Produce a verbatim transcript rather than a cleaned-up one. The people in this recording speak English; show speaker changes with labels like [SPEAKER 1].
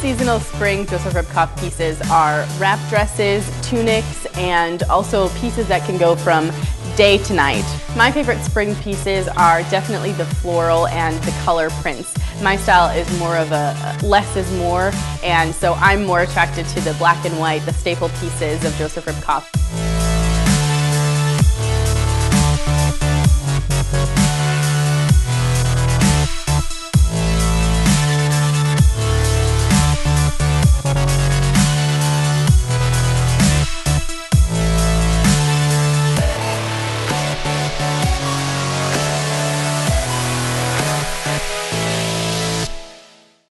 [SPEAKER 1] seasonal spring Joseph Ribkoff pieces are wrap dresses, tunics, and also pieces that can go from day to night. My favorite spring pieces are definitely the floral and the color prints. My style is more of a less is more, and so I'm more attracted to the black and white, the staple pieces of Joseph Ribkoff.